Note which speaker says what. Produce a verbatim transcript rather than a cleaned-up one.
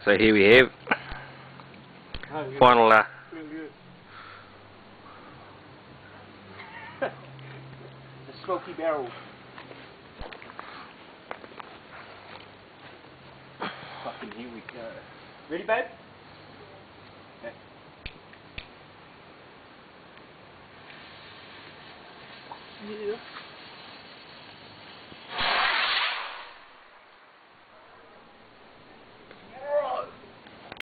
Speaker 1: So here we have
Speaker 2: Oh, yeah.
Speaker 1: final uh,
Speaker 2: Really good. The smoky barrel. Fucking here we go. Ready, babe? Okay. Yeah.